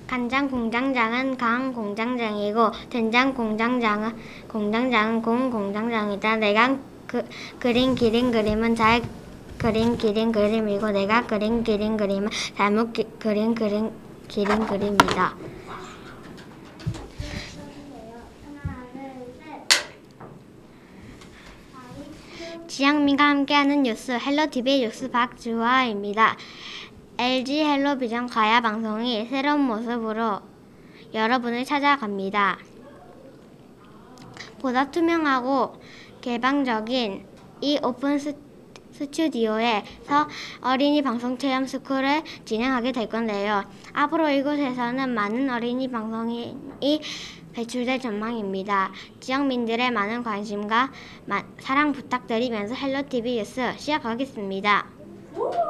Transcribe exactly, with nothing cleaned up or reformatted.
간장 공장장은 강 공장장이고 된장 공장장은 공장장은 공 공장장이다. 내가 그, 그린 기린 그림은 잘 그린 기린 그림이고 내가 그린 기린 그림은 잘못 기, 그린 그린 기린 그림이다. 지향민과 함께하는 뉴스 헬로티비의 뉴스 박주화입니다. 엘지 헬로비전 가야 방송이 새로운 모습으로 여러분을 찾아갑니다. 보다 투명하고 개방적인 이 오픈 스, 스튜디오에서 어린이 방송 체험 스쿨을 진행하게 될 건데요. 앞으로 이곳에서는 많은 어린이 방송이 배출될 전망입니다. 지역민들의 많은 관심과 마, 사랑 부탁드리면서 헬로티비 뉴스 시작하겠습니다.